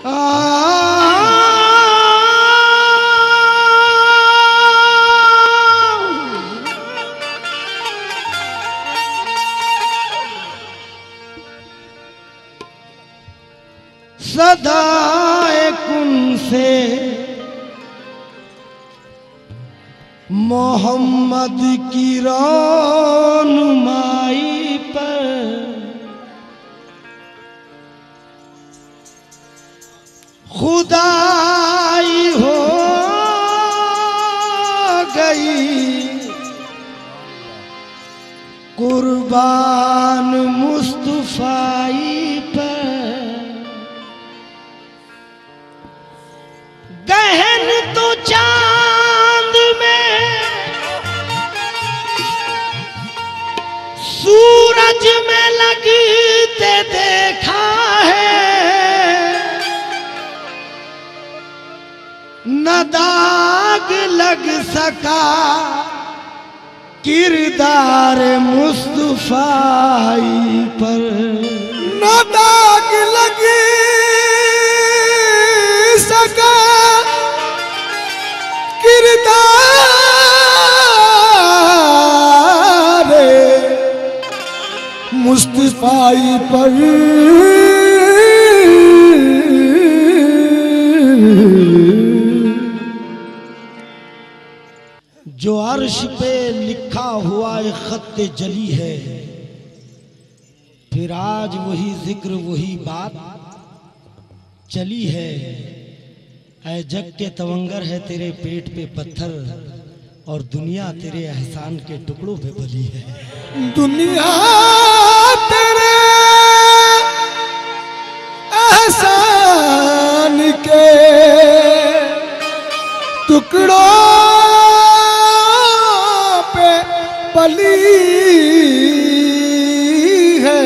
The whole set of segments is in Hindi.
सदाए कुन से मोहम्मद की रोनुमाई पर खुदाई हो गई कुर्बान मुस्तफाई पर। गहन तो चांद में सूरज में लगते देखा है, न दाग लग सका किरदार मुस्तफाई पर। न दाग लग सका किरदार मुस्तफाई पर। जो अर्श पे लिखा हुआ एक खत्ते जली है, फिर आज वही जिक्र वही बात चली है। ऐ जग के तवंगर है तेरे पेट पे पत्थर, और दुनिया तेरे एहसान के टुकड़ों पे बली है। दुनिया तेरे एहसान के टुकड़ों पे पली है।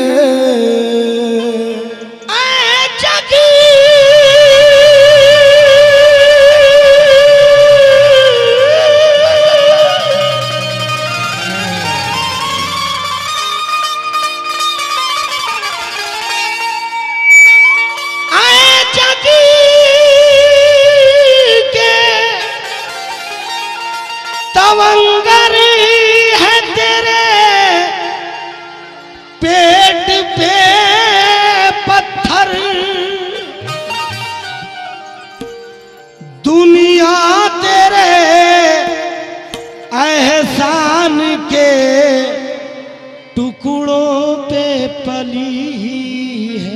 तवंगर है तेरे पेट पे पत्थर, दुनिया तेरे एहसान के टुकड़ों पे पली है।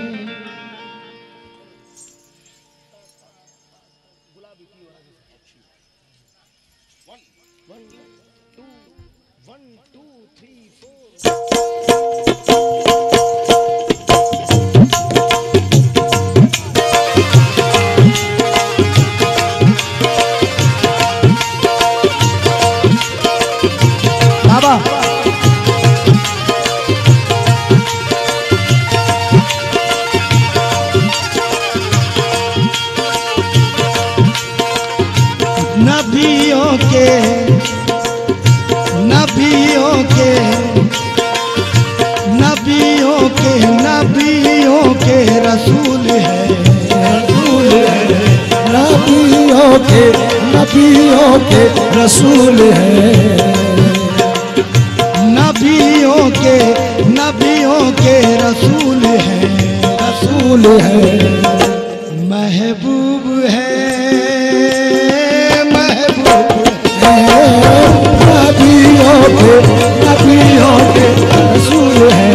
नबियों के रसूल है, रसूल है। नबियों के रसूल है, नबियों के रसूल है, रसूल है। महबूब है, नबियों के रसूल है,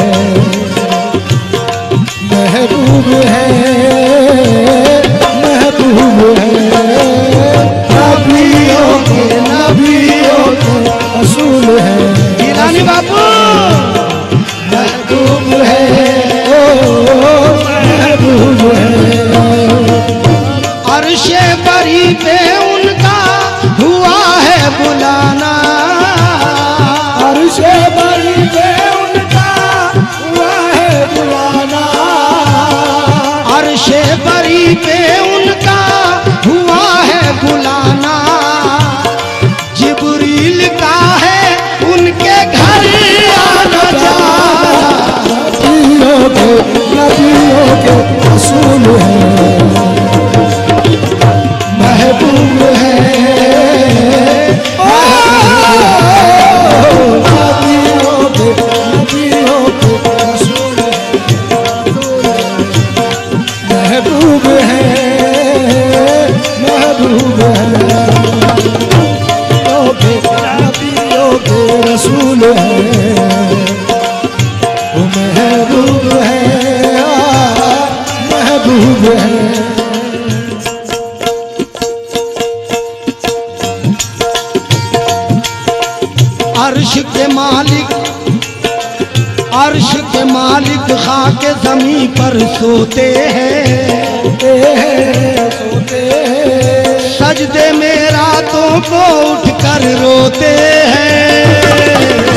महबूब है, महबूब है। नबियों के रसूल है, ईरानी बाबू महबूब है, महबूब है। अर्शे बरी पे उनका हुआ है बुलाना, अर्शे बरी पे उनका हुआ है बुलाना, रसूल है, वो महबूब है, महबूब है। अर्श के मालिक, अर्श के मालिक खाके ज़मीं पर सोते हैं, सोते हैं, सजदे में रातों को उठकर रोते हैं,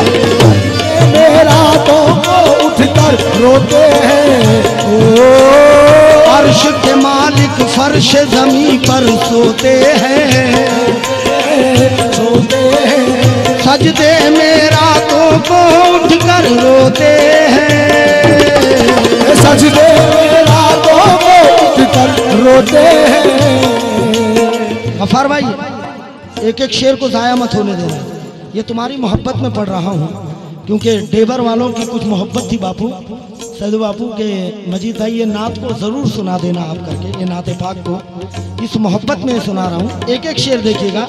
रातों को उठकर रोते हैं। ओ अर्श के मालिक फर्श ज़मीं पर सोते हैं, सोते हैं, सजदे में रातों को उठकर रोते हैं, सजदे में रातों को उठकर रोते हैं। गफ्फार भाई, एक एक शेर को ज़ाया मत होने देना, ये तुम्हारी मोहब्बत में पढ़ रहा हूँ, क्योंकि डेबर वालों की कुछ मोहब्बत थी बापू, सैयद बापू के मजीद भाई ये नात को ज़रूर सुना देना आप करके, ये नात पाक को इस मोहब्बत में सुना रहा हूँ। एक एक शेर देखिएगा।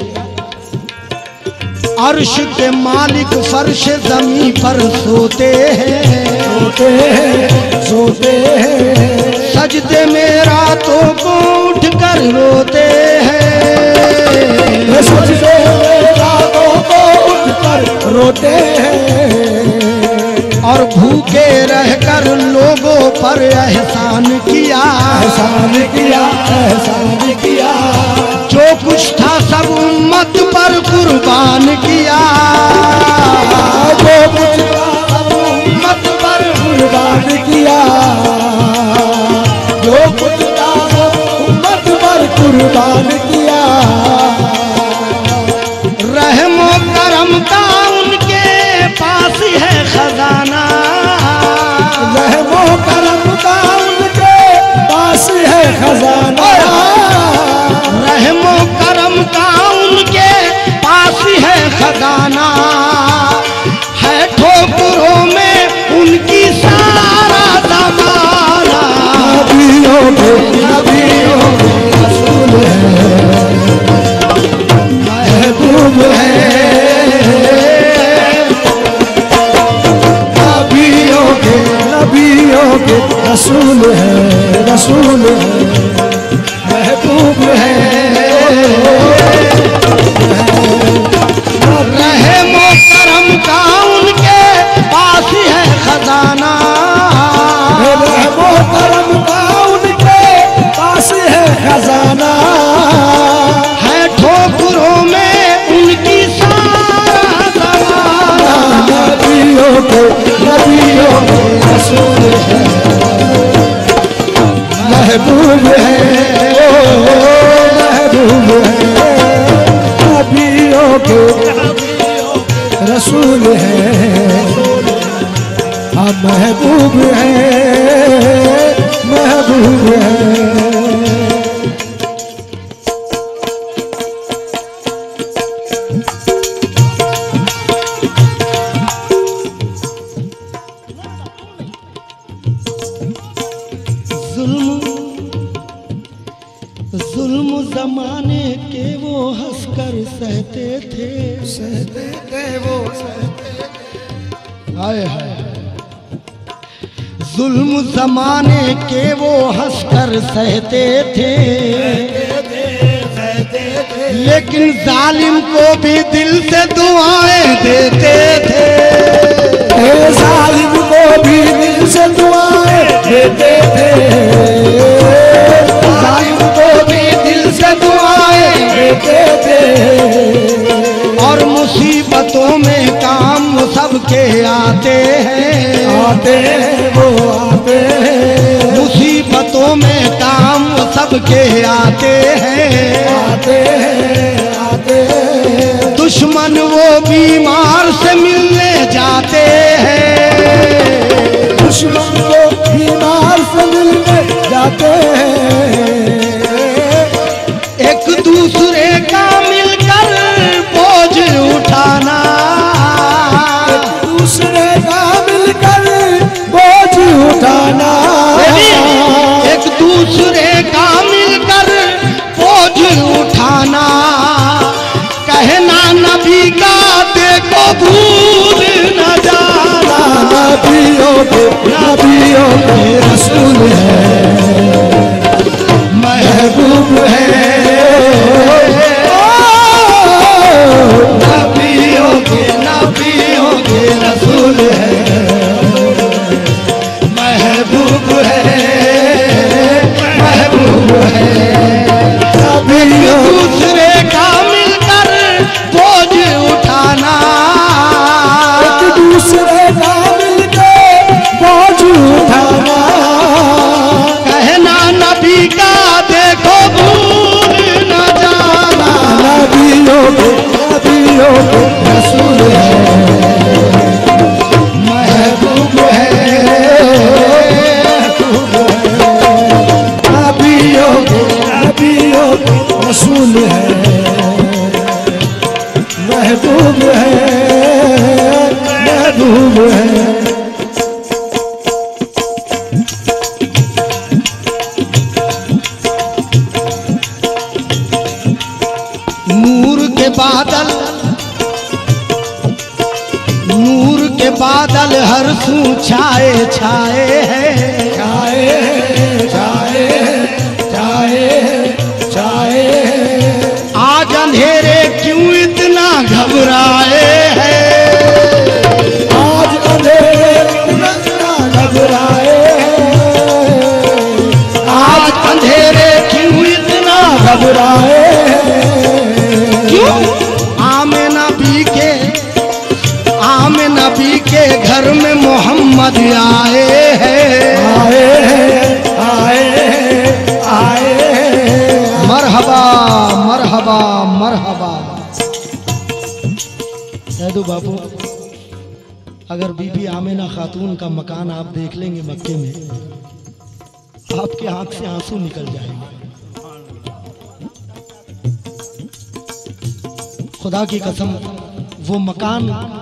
अर्श के मालिक फर्श ज़मीं पर सोते हैं, सोते हैं, सोते हैं, सजदे में रातों को उठकर रोते हैं, सजदे में रातों को उठकर रोते हैं, और भूखे रहकर लोगों पर एहसान किया, एहसान किया, एहसान किया, जो कुछ था सब उम्मत पर कुर्बान किया, जो कुछ था सब उम्मत पर कुर्बान किया, जो कुछ था सब उम्मत पर कुर्बान किया। रहमो करम का उनके पास है खजाना, रहमो करम का उनके पास है खजाना, रहमो करम का उनके पास है खजाना, है ठोकरों में उनकी सारा ज़माना। नबियों के रसूल है, महबूब है, नबियों के रसूल है, रसूल है, महबूब है। रहमो करम का उनके पास है खजाना, रहमो करम का उनके पास है खजाना, है ठोकरों में उनकी सारा ज़माना। नबियों के रसूल है, महबूब है, महबूब है, नबियों के रसूल है, हम महबूब है, महबूब है। जुल्म जमाने के वो हंसकर सहते थे, सहते थे वो, सहते थे। हाय हाय, जुल्म जमाने के वो हंसकर सहते थे, लेकिन जालिम को भी दिल से दुआएं देते थे, जालिम को भी दिल से दुआएं देते थे, जालिम को भी दिल से दुआएं देते थे, और मुसीबतों में काम वो सबके आते हैं, आते हैं वो, आते हैं, मुसीबतों में काम वो सबके आते हैं, आते हैं, आते हैं, दुश्मन वो बीमार से मिलने जाते हैं, दुश्मन को बीमार से मिलने जाते हैं, एक दूसरे का मिलकर बोझ उठाना, एक दूसरे का मिलकर बोझ उठाना, एक दूसरे का मिलकर बोझ उठाना, कहना नबी का देखो भूल नबियों के रसूल है, महबूब है। नबियों के रसूल है, महबूब है, महबूब है। नबियों दूसरे का मिलकर बोझ उठाना, दूसरे का मिलकर बोझ उठाना, कहना नबी का देखो भूल न जाना। नबियों के रसूल है, महबूब है, नबियों के रसूल है, महबूब है, महबूब है। नूर के बादल हर सू छाए छाए है, छाए छाए छाए छाए। आज अंधेरे क्यों इतना घबराए है, आज अंधेरे क्यों इतना घबराए हैं, आज अंधेरे क्यों इतना घबराए हैं। क्यों? आमिना बी के घर में मोहम्मद आए हैं, आए हैं, आए हैं, आए हैं। मरहबा मरहबा मरहबा। सैदू बाबू, अगर बीबी आमिना खातून का मकान आप देख लेंगे मक्के में, आपके आंख से आंसू निकल जाएंगे। खुदा की कसम, वो मकान,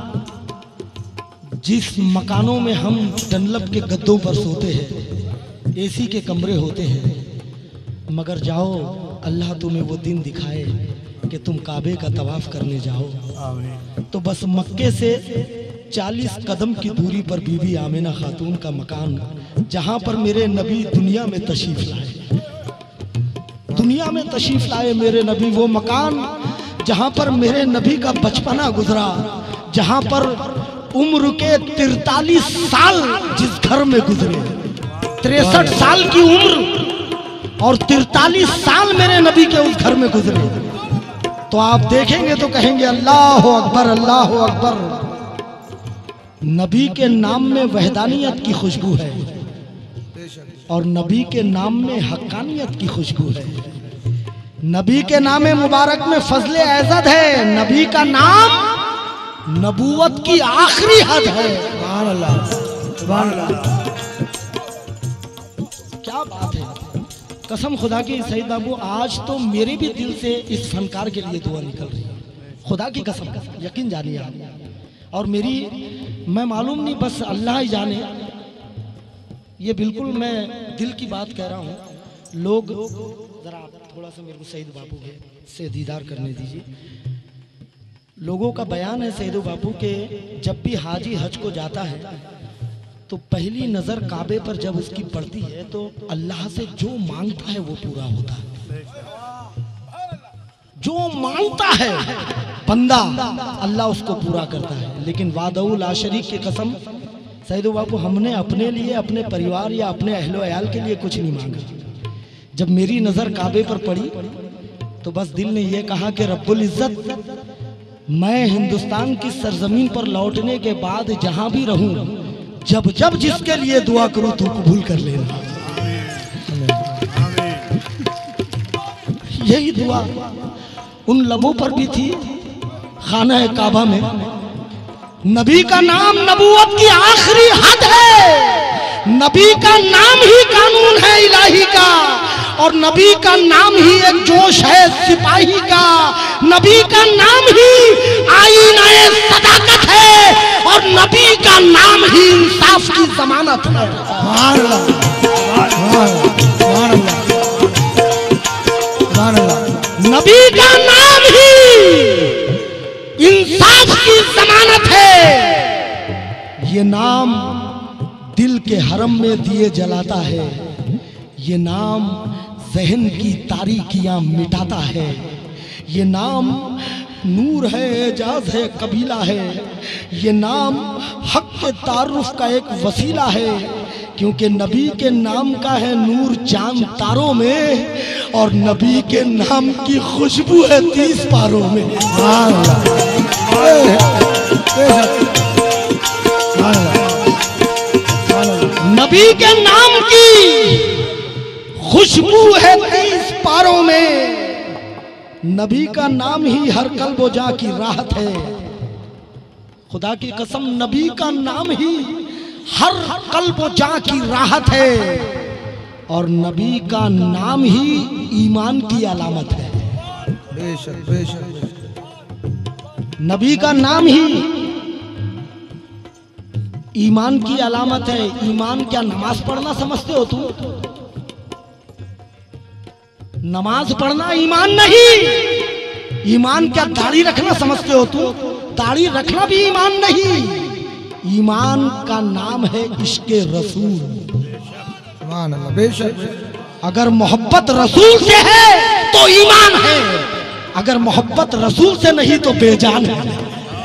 जिस मकानों में हम डनलप के गद्दों पर सोते हैं, एसी के कमरे होते हैं, मगर जाओ अल्लाह तुम्हें वो दिन दिखाए कि तुम काबे का तवाफ करने जाओ, तो बस मक्के से 40 कदम की दूरी पर बीबी आमिना खातून का मकान, जहां पर मेरे नबी दुनिया में तशरीफ लाए, दुनिया में तशरीफ लाए मेरे नबी, वो मकान जहां पर मेरे नबी का बचपना गुजरा, जहां पर उम्र के 43 साल जिस घर में गुजरे, 63 साल की उम्र और 43 साल मेरे नबी के उस घर में गुजरे, तो आप देखेंगे तो कहेंगे अल्लाह अकबर, अल्लाह अकबर। नबी के नाम में वहदानियत की खुशबू है और नबी के नाम में हक्कानियत की खुशबू है। नबी के नाम मुबारक में फजले एज़द है। नबी का नाम नबूवत की आखिरी हद है। सुभान अल्लाह, सुभान अल्लाह। क्या बात है, कसम खुदा की सईद बाबू, आज तो मेरे भी दिल से इस फनकार के लिए दुआ निकल रही है, खुदा की कसम, यकीन जानिए आप। और मेरी, मैं मालूम नहीं, बस अल्लाह ही जाने, ये बिल्कुल मैं दिल की बात कह रहा हूँ। लोग जरा थोड़ा सा मेरे को सईद बाबू के से दीदार करने दीजिए। लोगों का बयान है सईद बाबू के, जब भी हाजी हज को जाता है तो पहली नजर काबे पर जब उसकी पड़ती है तो अल्लाह से जो मांगता है वो पूरा होता है। जो मांगता है बंदा, अल्लाह उसको पूरा करता है। लेकिन वादऊ ला शरीक की कसम सईद बाबू, हमने अपने लिए, अपने परिवार या अपने अहलो अयाल के लिए कुछ नहीं मांगा। जब मेरी नजर काबे पर पड़ी तो बस दिल ने यह कहा कि रब्बुल इज्जत, मैं हिंदुस्तान की सरजमीन पर लौटने के बाद जहां भी रहूं, जब जब जिसके लिए दुआ करूं तू कबूल कर लेना। यही दुआ उन लबों पर भी थी खाना काबा में। नबी का नाम नबूवत की आखिरी हद है। नबी का नाम ही कानून है इलाही का, और नबी का नाम ही एक जोश है सिपाही का। नबी का नाम ही आईना-ए सदाकत है, और नबी का नाम ही इंसाफ की जमानत है। सुभान अल्लाह, सुभान अल्लाह, सुभान अल्लाह। नबी का नाम ही इंसाफ की जमानत है। ये नाम दिल के हरम में दिए जलाता है, ये नाम ज़हन की तारीकियां मिटाता है। ये नाम नूर है, एजाज है, कबीला है। ये नाम हक के तारुफ का एक वसीला है, क्योंकि नबी के नाम का है नूर चांद तारों में, और नबी के नाम की खुशबू है 30 पारों में। नबी के नाम की खुशबू है 30 पारों में। नबी का नाम ही हर कल्बो जा की राहत है। खुदा की कसम, नबी का नाम ही हर कल्बो जा की राहत है, और नबी का नाम ही ईमान की अलामत है। बेशक बेशक। नबी का नाम ही ईमान की अलामत है। ईमान क्या नमाज पढ़ना समझते हो तुम? नमाज पढ़ना ईमान नहीं। ईमान क्या दाढ़ी रखना समझते हो तुम? दाढ़ी रखना भी ईमान नहीं। ईमान का नाम है इश्क़े रसूल। सुभान अल्लाह। बेशक। अगर मोहब्बत रसूल से है तो ईमान है, अगर मोहब्बत रसूल से नहीं तो बेजान है।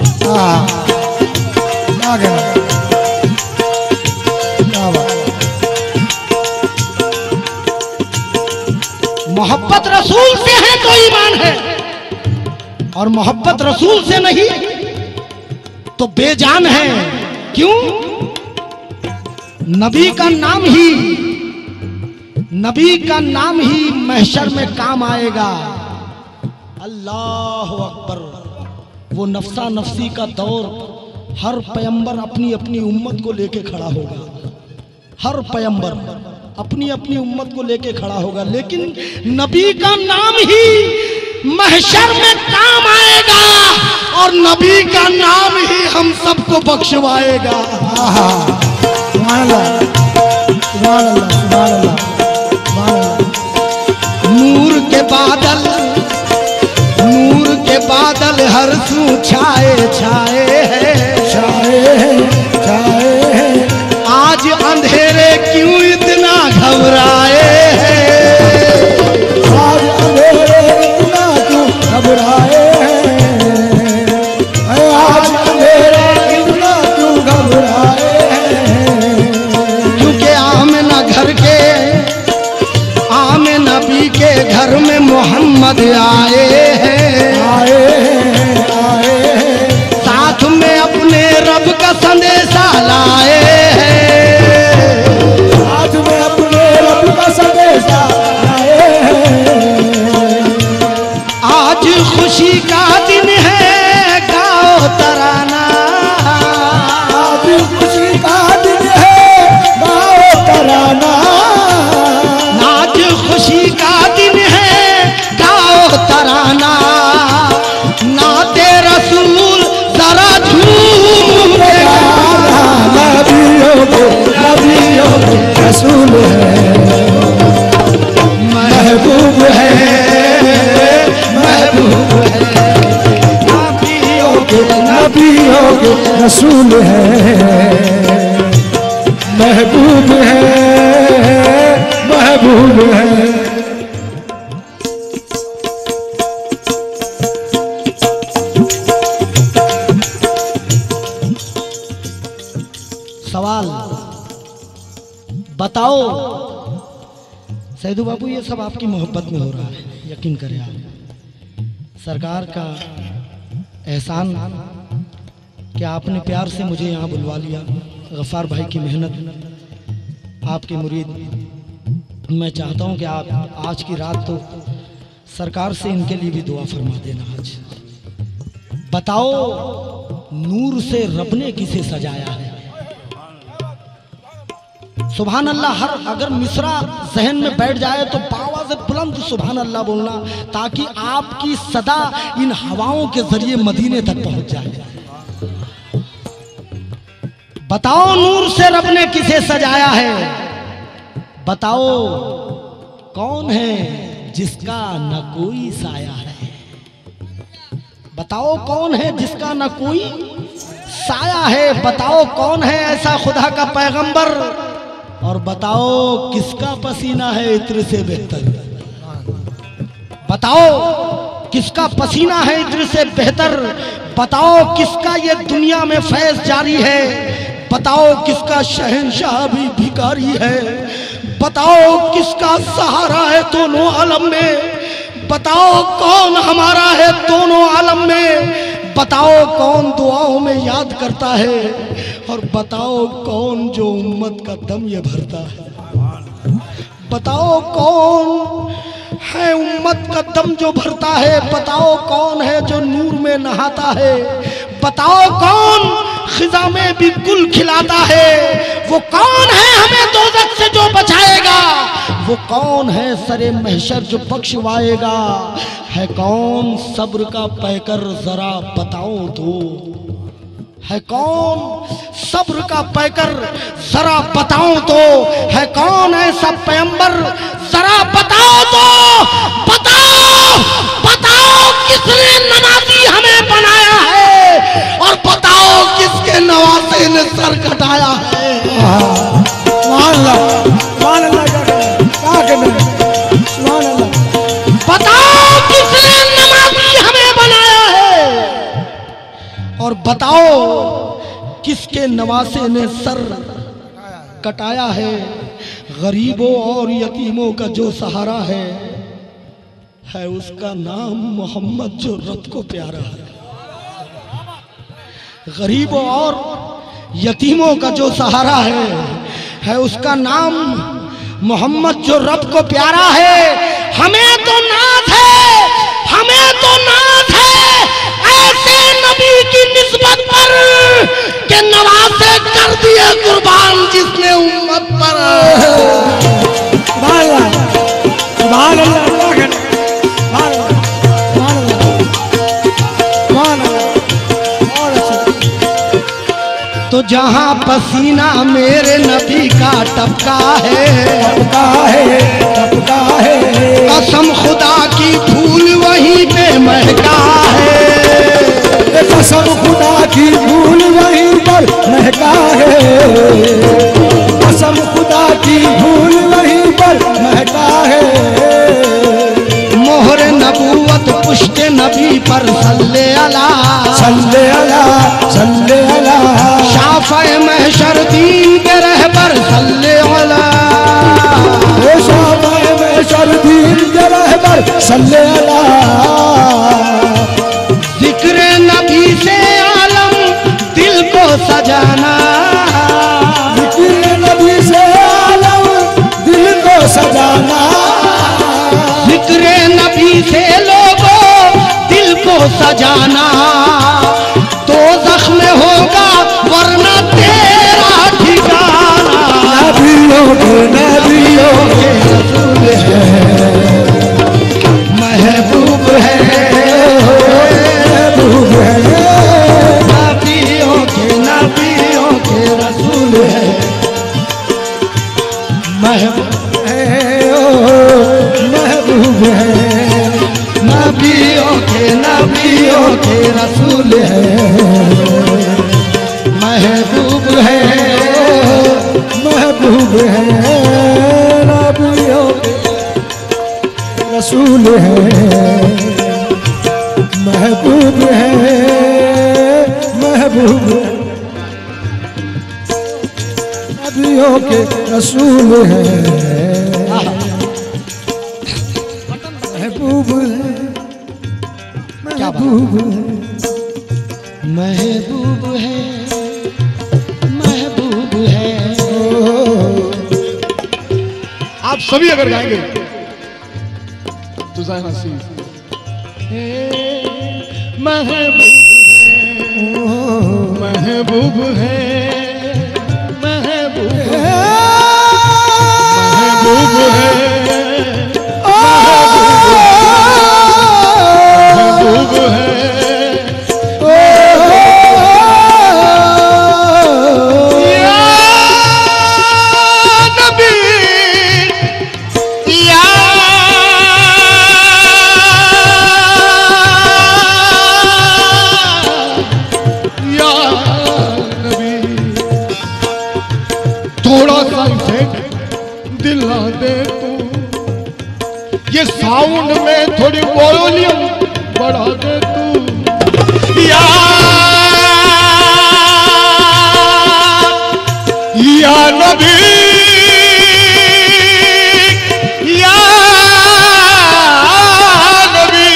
मोहब्बत रसूल से है तो ईमान है, और मोहब्बत रसूल से नहीं तो बेजान है। क्यों? नबी का नाम ही, नबी का नाम ही महशर में काम आएगा। अल्लाह अकबर। वो नफ्सा नफ्सी का दौर, हर पैगंबर अपनी अपनी उम्मत को लेके खड़ा होगा। हर पैगंबर अपनी अपनी उम्मत को लेके खड़ा होगा, लेकिन नबी का नाम ही महशर में काम आएगा, और नबी का नाम ही हम सबको बख्शवाएगा। नूर के बादल, नूर के बादल हर सू छाए छाए हैं, छाए हैं। आज अंधेरे क्यों इतना घबराए हैं? आज अंधेरे इतना क्यों घबराए हैं? आज अंधेरे इतना क्यों घबराए हैं? क्योंकि आमिना घर के, आमिना नबी के घर में मोहम्मद आए हैं, आए हैं। साथ में अपने रब का संदेशा लाए हैं, आज में अपने रब का संदेशा लाए हैं। आज खुशी का दिन है, गाओ तराना। आज खुशी का दिन है, गाओ तराना। आज खुशी का दिन है, गाओ तराना। नाते रसूल जरा झूम के नबियों के रसूल है, महबूब है, महबूब है। नबियों के रसूल है, महबूब है, महबूब है। सवाल बताओ सैदू बाबू, ये सब आपकी मोहब्बत में हो रहा है, यकीन करें आप। सरकार का एहसान कि आपने प्यार से मुझे यहाँ बुलवा लिया। गफ्फार भाई की मेहनत, आपके मुरीद। मैं चाहता हूँ कि आप आज की रात तो सरकार से इनके लिए भी दुआ फरमा देना। आज बताओ, नूर से रब ने किसे सजाया है? सुभान अल्लाह। हर अगर मिसरा जहन में बैठ जाए तो आवाज़ बुलंद सुभान अल्लाह बोलना, ताकि आपकी सदा इन हवाओं के जरिए मदीने तक पहुंच जाए। बताओ, नूर से रब ने किसे सजाया है? बताओ, कौन है जिसका न कोई साया है? बताओ, कौन है जिसका न कोई साया है। बताओ कौन है ऐसा खुदा का पैगंबर, और बताओ किसका पसीना है इत्र से बेहतर। बताओ किसका पसीना है इत्र से बेहतर। बताओ किसका ये दुनिया में फैज जारी है। बताओ किसका शहंशाह भी भिखारी है। बताओ किसका सहारा है दोनों आलम में। बताओ कौन हमारा है दोनों आलम में। बताओ कौन दुआओं में याद करता है, और बताओ कौन जो उम्मत का दम ये भरता है। बताओ कौन है उम्मत का दम जो भरता है। बताओ कौन है जो नूर में नहाता है। बताओ कौन खिजा में भी गुल खिलाता है। वो कौन है हमें दोज़ख से जो बचाएगा। वो कौन है सरे महशर जो बख्शवाएगा। है कौन सब्र का पैकर जरा बताओ तो। है कौन सब्र का पैकर जरा बताओ तो। है कौन ऐसा पैगंबर जरा बताओ तो। बताओ बताओ किसने नमाजी हमें बनाया है, और बताओ किसके नवासे ने सर कटाया है। बताओ किसने नमाजी हमें बनाया है, और बताओ किसके नवासे ने सर कटाया है। गरीबों और यतीमों का जो सहारा है उसका नाम मोहम्मद जो रब को प्यारा है। गरीबों और यतीमों का जो सहारा है उसका नाम मोहम्मद जो रब को प्यारा है। हमें तो नाज है, हमें तो नाज है ऐसे नबी की निस्बत पर कि नवासे कर दिए कुर्बान जिसने उम्मत पर। तो जहाँ पसीना मेरे नबी का टपका है, कसम खुदा की फूल वहीं पे महका है। कसम खुदा की फूल वहीं पर महका है। कसम खुदा की फूल वहीं पर महका है। मोहर नबूवत पुश्त नबी पर सल्ले अला, सल्ले अला, सल्ले अला। शाफ़े महशर दीन के रहबर सल्ले अला, शाफ़े महशर दीन के रहबर सल्ले अला। जिक्र नबी से आलम दिल को सजाना, जिक्र नबी से आलम दिल को सजाना। जिक्र नबी से लोगों दिल को सजाना। तो जख्म होगा वरना तेरा ठिकाना। नबियों के रसूल है, महबूब है, महबूब है। नबियों के रसूल है, महबूब है, महबूब है। नबियों के रसूल है, महबूब है, महबूब है। नबियों के रसूल है, महबूब है, महबूब है। नबियों के रसूल है, महबूब है, महबूब है। महबूब है, महबूब है। आप सभी अगर गाएंगे तो जाना सी महबूब है, महबूब है, महबूब महबूब है, महबूब है। ये साउंड में थोड़ी वॉल्यूम बढ़ा दे तू। या नबी या नबी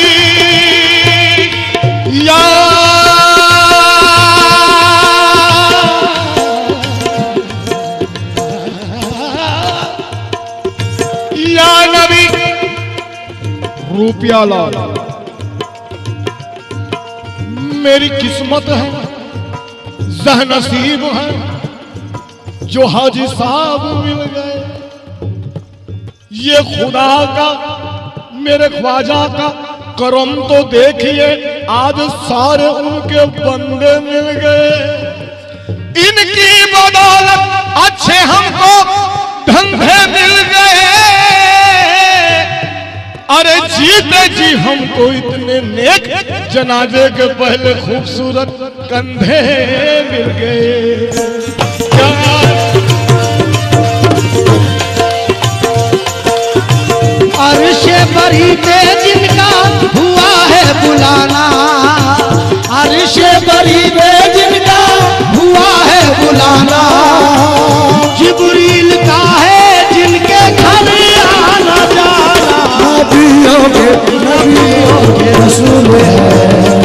या नबी रुपया ला मेरी किस्मत है ज़हनसीब है जो हाजी साहब मिल गए। ये खुदा का मेरे ख्वाजा का करम तो देखिए आज सारे उनके बंदे मिल गए। इनकी बदौलत अच्छे हमको धंधे मिल गए। अरे जीते जी हमको इतने नेक जनाजे के पहले खूबसूरत कंधे मिल गए। अर्शे बरी पे जिनका हुआ है बुलाना, अर्शे बरी पे जिनका हुआ है बुलाना, जिब्रील का है जिनके घर आना जाना, नबियों के रसूल है।